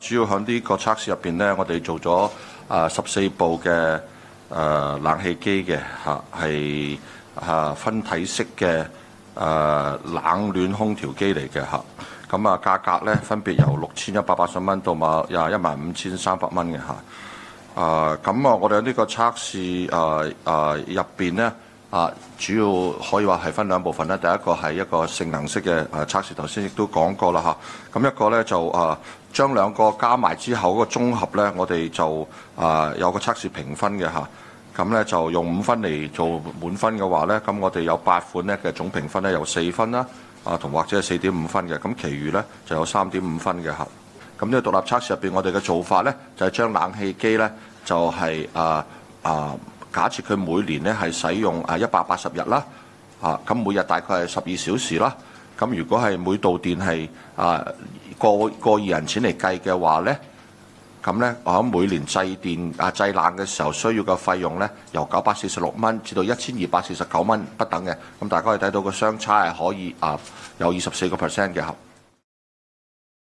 主要喺呢個測試入邊咧，我哋做咗14部嘅冷氣機嘅係分體式嘅冷暖空調機嚟嘅嚇。咁價格咧分別由6180蚊到15300蚊嘅嚇。咁我哋呢個測試入邊咧主要可以話係分兩部分啦。第一個係一個性能式嘅測試，頭先亦都講過啦嚇。咁一個咧就將兩個加埋之後嗰個綜合咧，我哋就有個測試評分嘅嚇。咁咧就用5分嚟做滿分嘅話咧，咁我哋有8款咧嘅總評分咧有4分啦，同或者係4.5分嘅。咁其餘咧就有3.5分嘅嚇。咁呢個獨立測試入邊，我哋嘅做法咧就係將冷氣機咧就係假設佢每年咧係使用180日啦，咁每日大概係12小時啦。咁如果係每度電係過2人錢嚟計嘅話咧，咁咧我喺每年製冷嘅時候需要嘅費用咧，由946蚊至到1249蚊不等嘅。咁大家可以睇到個相差係可以有24%嘅。